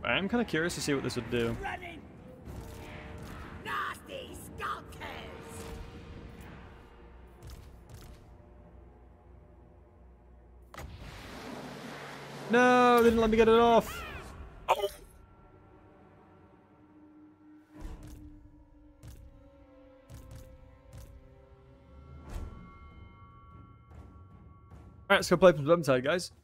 I'm kind of curious to see what this would do. Running. Nasty skulkers. No, they didn't let me get it off. Oh. Alright, let's go play some Vermintide, guys.